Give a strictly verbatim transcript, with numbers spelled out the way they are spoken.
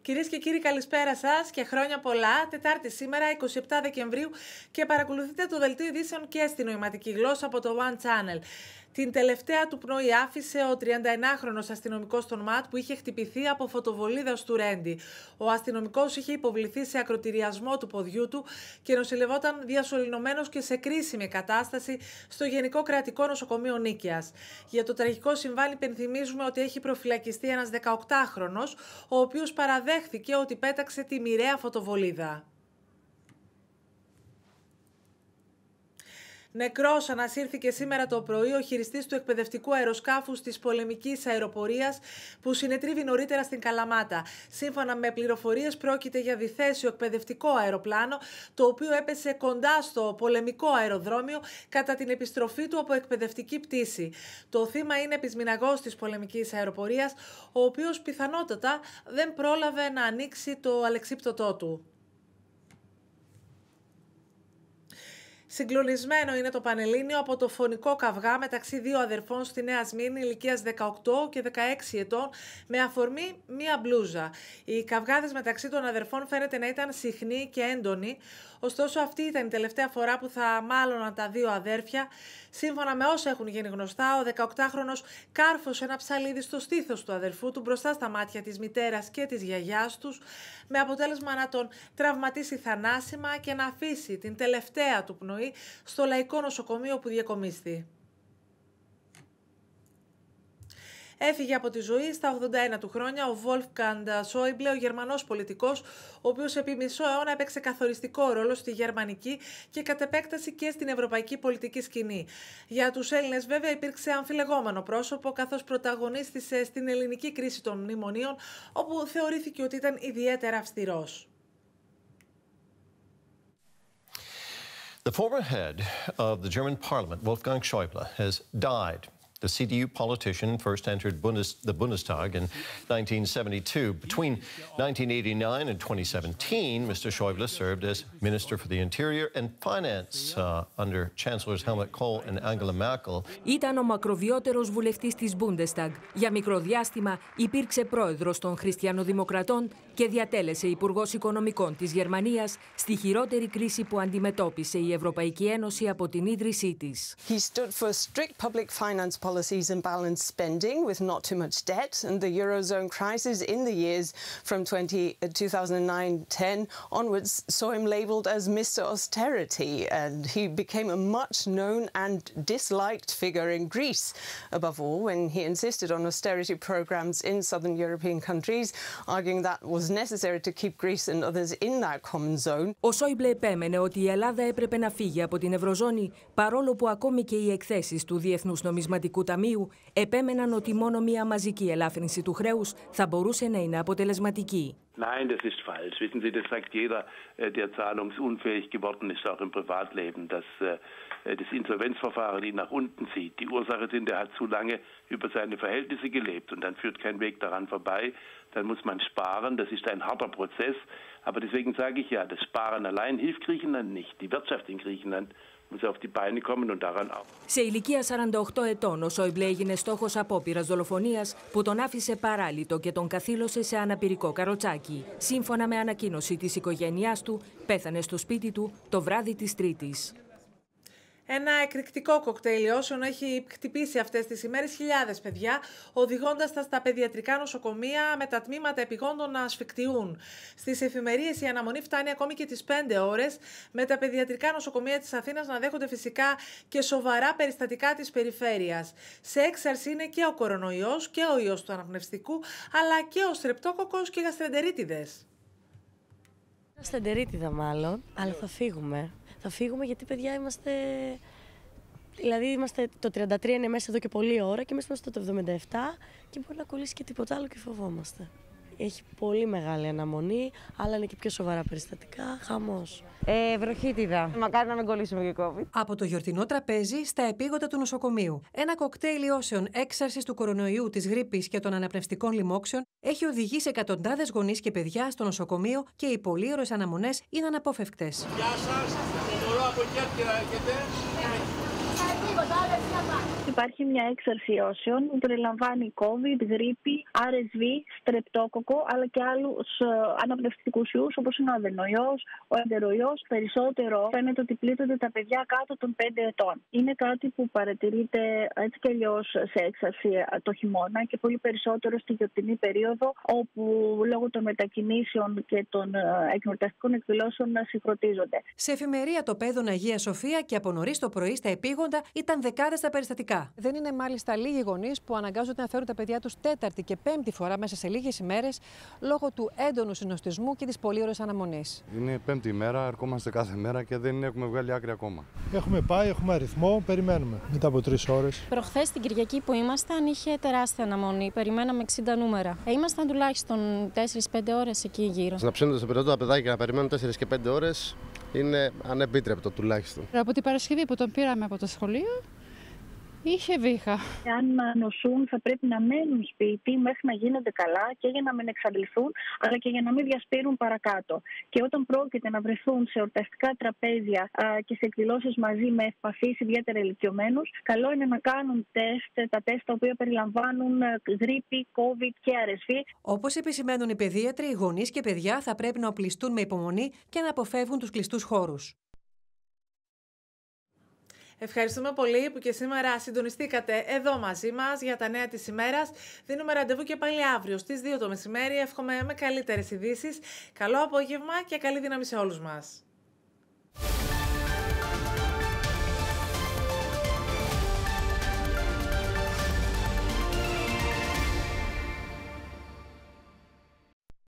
Κυρίες και κύριοι, καλησπέρα σας και χρόνια πολλά. Τετάρτη σήμερα, εικοστή εβδόμη Δεκεμβρίου, και παρακολουθείτε το δελτίο ειδήσεων και στη νοηματική γλώσσα από το One Channel. Την τελευταία του πνοή άφησε ο τριανταενάχρονος αστυνομικός των ΜΑΤ που είχε χτυπηθεί από φωτοβολίδα του Ρέντι. Ο αστυνομικός είχε υποβληθεί σε ακροτηριασμό του ποδιού του και νοσηλευόταν διασωληνωμένος και σε κρίσιμη κατάσταση στο Γενικό Κρατικό Νοσοκομείο Νίκαιας. Για το τραγικό συμβάν υπενθυμίζουμε ότι έχει προφυλακιστεί ένας δεκαοκτάχρονος, ο οποίος παραδέχθηκε ότι πέταξε τη μοιραία φωτοβολίδα. Νεκρός ανασύρθηκε σήμερα το πρωί ο χειριστής του εκπαιδευτικού αεροσκάφους της πολεμικής αεροπορίας που συνετρίβει νωρίτερα στην Καλαμάτα. Σύμφωνα με πληροφορίες, πρόκειται για διθέσιο εκπαιδευτικό αεροπλάνο, το οποίο έπεσε κοντά στο πολεμικό αεροδρόμιο κατά την επιστροφή του από εκπαιδευτική πτήση. Το θύμα είναι πισμηναγός της πολεμικής αεροπορίας, ο οποίος πιθανότατα δεν πρόλαβε να ανοίξει το αλεξίπτωτό του. Συγκλονισμένο είναι το Πανελλήνιο από το φωνικό καυγά μεταξύ δύο αδερφών στη Νέα Σμύρνη ηλικίας δεκαοκτώ και δεκαέξι ετών με αφορμή μία μπλούζα. Οι καυγάδες μεταξύ των αδερφών φαίνεται να ήταν συχνοί και έντονοι, ωστόσο αυτή ήταν η τελευταία φορά που θα μάλωναν τα δύο αδέρφια. Σύμφωνα με όσα έχουν γίνει γνωστά, ο δεκαοκτάχρονος κάρφωσε ένα ψαλίδι στο στήθος του αδερφού του μπροστά στα μάτια της μητέρας και της γιαγιάς τους, με αποτέλεσμα να τον τραυματίσει θανάσιμα και να αφήσει την τελευταία του πνοή στο Λαϊκό Νοσοκομείο που διακομίστη. Έφυγε από τη ζωή στα ογδόντα ένα του χρόνια ο Wolfgang Schäuble, ο Γερμανός πολιτικός, ο οποίος επί μισό αιώνα έπαιξε καθοριστικό ρόλο στη γερμανική και κατ' επέκταση και στην ευρωπαϊκή πολιτική σκηνή. Για τους Έλληνες βέβαια υπήρξε αμφιλεγόμενο πρόσωπο, καθώς πρωταγωνίστησε στην ελληνική κρίση των μνημονίων, όπου θεωρήθηκε ότι ήταν ιδιαίτερα αυστηρός. The former head of the German parliament, Wolfgang Schäuble, has died. The C D U politician first entered Bundes the Bundestag in nineteen seventy-two. Between nineteen eighty-nine and twenty seventeen, Mister Schäuble served as Minister for the Interior and Finance uh, under Chancellors Helmut Kohl and Angela Merkel. Ήταν ο μακροβιότερος βουλευτής της Bundestag. Για μικρό διάστημα υπήρξε πρόεδρος των Χριστιανοδημοκρατών και διατέλεσε Υπουργός Οικονομικών της Γερμανίας στη χειρότερη κρίση που αντιμετώπισε η Ευρωπαϊκή Ένωση από την ίδρυσή της. He stood for strict public finance policies and balanced spending with not too much debt, and the Eurozone crisis in the years from two thousand nine ten onwards saw him labelled as Mister Austerity, and he became a much known and disliked figure in Greece, above all when he insisted on austerity programs in southern European countries, arguing that was necessary to keep Greece and others in that common zone. Ο Σόιμπλε επέμενε ότι η Ελλάδα έπρεπε να φύγει από την Ευρωζώνη, παρόλο που ακόμη και οι εκθέσεις του Διεθνούς Νομισματικού Ταμείου επέμεναν ότι μόνο μια μαζική ελάφρυνση του χρέους θα μπορούσε να είναι αποτελεσματική. Nein, das ist falsch. Wissen Sie, das sagt jeder, der zahlungsunfähig geworden ist, auch im Privatleben, dass das Insolvenzverfahren ihn nach unten zieht. Die Ursache sind, er hat zu lange über seine Verhältnisse gelebt und dann führt kein Weg daran vorbei. Dann muss man sparen, das ist ein harter Prozess. Aber deswegen sage ich ja, das Sparen allein hilft Griechenland nicht. Die Wirtschaft in Griechenland muss auf die Beine kommen und daran auch. Σε ηλικία σαράντα οκτώ ετών, ο Σόιμπλε έγινε στόχος απόπειρας δολοφονίας που τον άφησε παράλυτο και τον καθήλωσε σε αναπηρικό καροτσάκι. Σύμφωνα με ανακοίνωση της οικογένειάς του, πέθανε στο σπίτι του το βράδυ της Τρίτης. Ένα εκρηκτικό κοκτέιλ ιώσεων έχει χτυπήσει αυτές τις ημέρες χιλιάδες παιδιά, οδηγώντας τα στα παιδιατρικά νοσοκομεία με τα τμήματα επειγόντων να ασφικτιούν. Στις εφημερίες η αναμονή φτάνει ακόμη και τις πέντε ώρες, με τα παιδιατρικά νοσοκομεία της Αθήνας να δέχονται φυσικά και σοβαρά περιστατικά της περιφέρειας. Σε έξαρση είναι και ο κορονοϊός και ο ιός του αναπνευστικού, αλλά και ο στρεπτόκοκκος και οι γαστρεντερίτιδες. Γαστρεντερίτιδα μάλλον, αλλά θα φύγουμε. Θα φύγουμε γιατί, παιδιά, είμαστε... Δηλαδή, είμαστε... το τριάντα τρία είναι μέσα εδώ και πολλή ώρα και εμείς είμαστε το εβδομήντα επτά και μπορεί να κολλήσει και τίποτα άλλο και φοβόμαστε. Έχει πολύ μεγάλη αναμονή, αλλά είναι και πιο σοβαρά περιστατικά. Χαμός. Ε, βροχίτιδα. Μακάρι να μην κολλήσουμε και COVID. Από το γιορτινό τραπέζι στα επίγοντα του νοσοκομείου. Ένα κοκτέιλ ιώσεων έξαρσης του κορονοϊού, της γρίπης και των αναπνευστικών λοιμόξεων έχει οδηγήσει εκατοντάδες γονείς και παιδιά στο νοσοκομείο και οι πολύωρες αναμονές είναι αναπόφευκτες. Γεια σας, το μωρό από Κέρκυρα έρχεται. Υπάρχει μια έξαρση ιώσεων που περιλαμβάνει COVID, γρίπη, αρ ες βι, στρεπτόκοκο, αλλά και άλλους αναπνευστικούς ιούς όπως είναι ο αδενοϊός, ο εντεροϊός. Περισσότερο φαίνεται ότι πλήττονται τα παιδιά κάτω των πέντε ετών. Είναι κάτι που παρατηρείται έτσι κι αλλιώς σε έξαρση το χειμώνα και πολύ περισσότερο στη γιορτινή περίοδο, όπου λόγω των μετακινήσεων και των εορταστικών εκδηλώσεων συγχρονίζονται. Σε εφημερία το Πέδων Αγία Σοφία και από νωρίς το πρωί στα επίγοντα ήταν δεκάδες τα περιστατικά. Δεν είναι μάλιστα λίγοι γονείς που αναγκάζονται να φέρουν τα παιδιά τους τέταρτη και πέμπτη φορά μέσα σε λίγες ημέρες λόγω του έντονου συνοστισμού και της πολύ ώρες αναμονής. Είναι πέμπτη ημέρα, ερχόμαστε κάθε μέρα και δεν έχουμε βγάλει άκρη ακόμα. Έχουμε πάει, έχουμε αριθμό, περιμένουμε μετά από τρεις ώρες. Προχθές την Κυριακή που ήμασταν είχε τεράστια αναμονή. Περιμέναμε εξήντα νούμερα. Ε, ήμασταν τουλάχιστον τέσσερις πέντε ώρες εκεί γύρω. Να ψήνονται στο περίπτωμα τα παιδάκια να περιμένουν τέσσερις και πέντε ώρες είναι ανεπίτρεπτο τουλάχιστον. Από την Παρασκευή που τον πήραμε από το σχολείο, είχε βήχα. Αν νοσούν, θα πρέπει να μένουν σπίτι μέχρι να γίνονται καλά και για να μην εξαντληθούν, αλλά και για να μην διασπείρουν παρακάτω. Και όταν πρόκειται να βρεθούν σε εορταστικά τραπέζια α, και σε εκδηλώσεις μαζί με ευπαθείς, ιδιαίτερα ηλικιωμένους, καλό είναι να κάνουν τεστ, τα τεστ τα οποία περιλαμβάνουν γρίπη, COVID και αρ ες βι. Όπως επισημαίνουν οι παιδίατροι, οι γονείς και παιδιά θα πρέπει να οπλιστούν με υπομονή και να αποφεύγουν τους κλειστούς χώρους. Ευχαριστούμε πολύ που και σήμερα συντονιστήκατε εδώ μαζί μας για τα νέα της ημέρας. Δίνουμε ραντεβού και πάλι αύριο στις δύο το μεσημέρι. Εύχομαι με καλύτερες ειδήσεις. Καλό απόγευμα και καλή δύναμη σε όλους μας.